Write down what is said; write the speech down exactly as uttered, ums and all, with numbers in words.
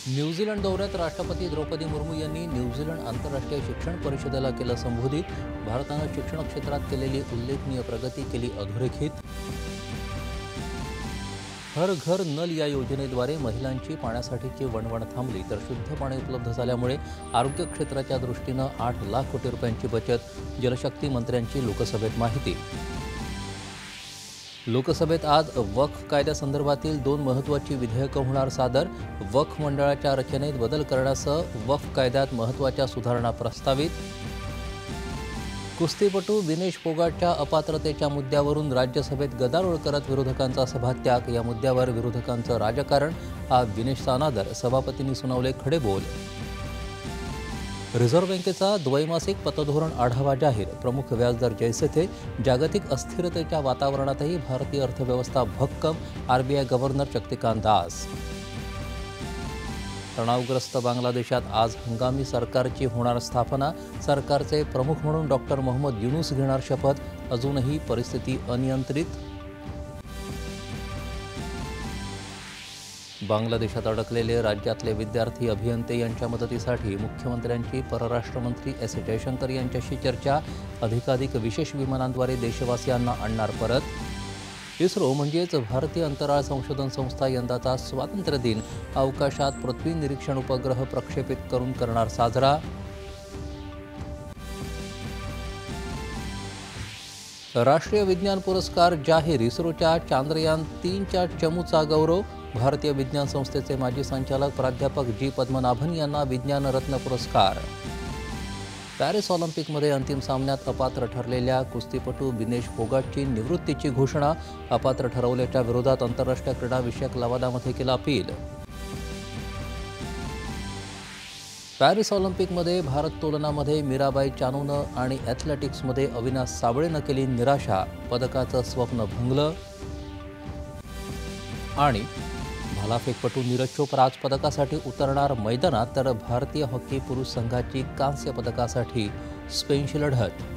New Zealand दौऱ्यात राष्ट्रपती द्रौपदी मुर्मू यांनी न्यूझीलंड आंतरराष्ट्रीय शिक्षण परिषदेला केलं संबोधित. भारतानं शिक्षण क्षेत्रात केलेली उल्लेखनीय प्रगती केली अधोरेखित. हर घर नल या योजनेद्वारे महिलांची पाण्यासाठीची वणवण थांबली तर शुद्ध पाणी उपलब्ध झाल्यामुळे आरोग्य क्षेत्राच्या दृष्टीनं आठ लाख कोटी रुपयांची बचत. जलशक्ती मंत्र्यांची लोकसभेत माहिती. लोकसभेत आज वक्फ कायद्यासंदर्भातील दोन महत्त्वाची विधेयकं होणार सादर. वक्फ मंडळाच्या रचनेत बदल करण्यासह वक्फ कायद्यात महत्त्वाच्या सुधारणा प्रस्तावित. कुस्तीपटू विनेश फोगाटच्या अपात्रतेच्या मुद्द्यावरून राज्यसभेत गदारोळ करत विरोधकांचा सभात्याग. या मुद्द्यावर विरोधकांचं राजकारण, हा विनेशचा अनादर, सभापतींनी सुनावले खडे बोल. रिझर्व्ह बँकेचा द्वैमासिक पतधोरण आढावा जाहीर. प्रमुख व्याजदर जैसे थे. जागतिक अस्थिरतेच्या वातावरणातही भारतीय अर्थव्यवस्था भक्कम. RBI governor Shaktikanta Das. तणावग्रस्त बांगलादेशात आज हंगामी सरकारची होणार स्थापना. सरकारचे प्रमुख म्हणून डॉक्टर मोहम्मद युनूस घेणार शपथ. अजूनही परिस्थिती अनियंत्रित. बांगलादेशात अडकलेले राज्यातले विद्यार्थी अभियंते यांच्या मदतीसाठी मुख्यमंत्र्यांची परराष्ट्र मंत्री एस जयशंकर यांच्याशी चर्चा. अधिकाधिक विशेष विमानांद्वारे देशवासियांना आणणार परत. इस्रो म्हणजेच भारतीय अंतराळ संशोधन संस्था यंदाचा स्वातंत्र्य दिन अवकाशात पृथ्वी निरीक्षण उपग्रह प्रक्षेपित करून करणार साजरा. राष्ट्रीय विज्ञान पुरस्कार जाहीर. इस्रोच्या चांद्रयान तीनच्या चमूचा गौरव. भारतीय विज्ञान संस्थेचे माजी संचालक प्राध्यापक जी पद्मनाभन यांना विज्ञान रत्न पुरस्कार. पॅरिस ऑलिम्पिकमध्ये अंतिम सामन्यात अपात्र ठरलेल्या कुस्तीपटू विनेश फोगाटची निवृत्तीची घोषणा. अपात्र ठरवल्याच्या विरोधात आंतरराष्ट्रीय क्रीडा विषयक लवादामध्ये केला अपील. पॅरिस ऑलिम्पिकमध्ये भारोत्तोलनामध्ये मीराबाई चानूनं आणि ॲथलेटिक्समध्ये अविनाश साबळेनं केली निराशा. पदकाचं स्वप्न भंगलं. आणि भालाफेकपटू नीरज चोप्रा आज पदकासाठी उतरणार मैदानात, तर भारतीय हॉकी पुरुष संघाची कांस्य पदकासाठी स्पेनशी लढत.